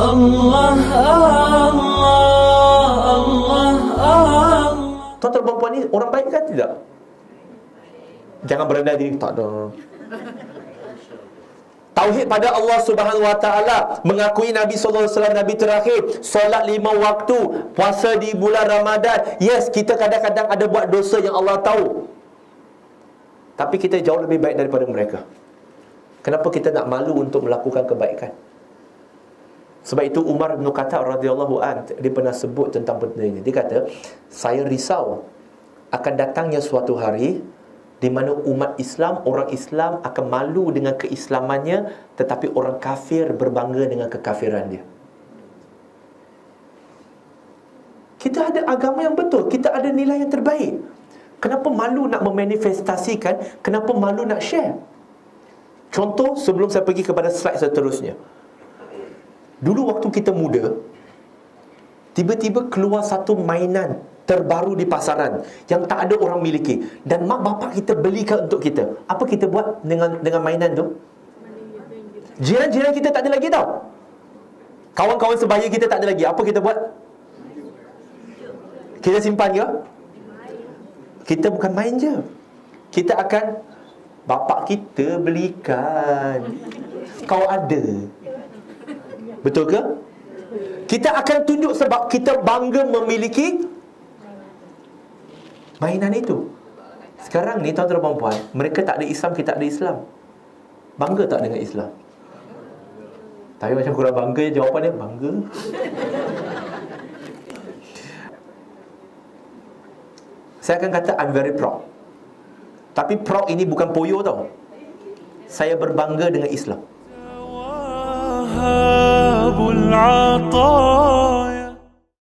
Allah, Allah, Allah, Allah. Tuan-tuan perempuan ni orang baik kan tidak? Jangan berendah diri. Tak ada. Tauhid pada Allah Subhanahu Wa Taala, mengakui Nabi sallallahu alaihi wasallam Nabi terakhir, solat 5 waktu, puasa di bulan Ramadan. Yes, kita kadang-kadang ada buat dosa yang Allah tahu, tapi kita jauh lebih baik daripada mereka. Kenapa kita nak malu untuk melakukan kebaikan? Sebab itu Umar bin Khattab radhiyallahu an, dia pernah sebut tentang benda ini. Dia kata, saya risau akan datangnya suatu hari di mana umat Islam, orang Islam akan malu dengan keislamannya, tetapi orang kafir berbangga dengan kekafiran dia. Kita ada agama yang betul, kita ada nilai yang terbaik. Kenapa malu nak memanifestasikan? Kenapa malu nak share? Contoh, sebelum saya pergi kepada slide seterusnya. Dulu waktu kita muda, tiba-tiba keluar satu mainan terbaru di pasaran yang tak ada orang miliki, dan mak bapak kita belikan untuk kita. Apa kita buat dengan mainan tu? Jiran-jiran kita tak ada lagi tau. Kawan-kawan sebaya kita tak ada lagi. Apa kita buat? Kita simpan ke? Kita bukan main je, kita akan, bapak kita belikan, kau ada. Betul ke? Kita akan tunjuk sebab kita bangga memiliki mainan itu. Sekarang ni tuan-tuan dan puan, mereka tak ada Islam, kita ada Islam. Bangga tak dengan Islam? Tapi macam kurang bangga jawapan dia. Bangga. Saya akan kata I'm very proud. Tapi proud ini bukan poyo tau. Saya berbangga dengan Islam.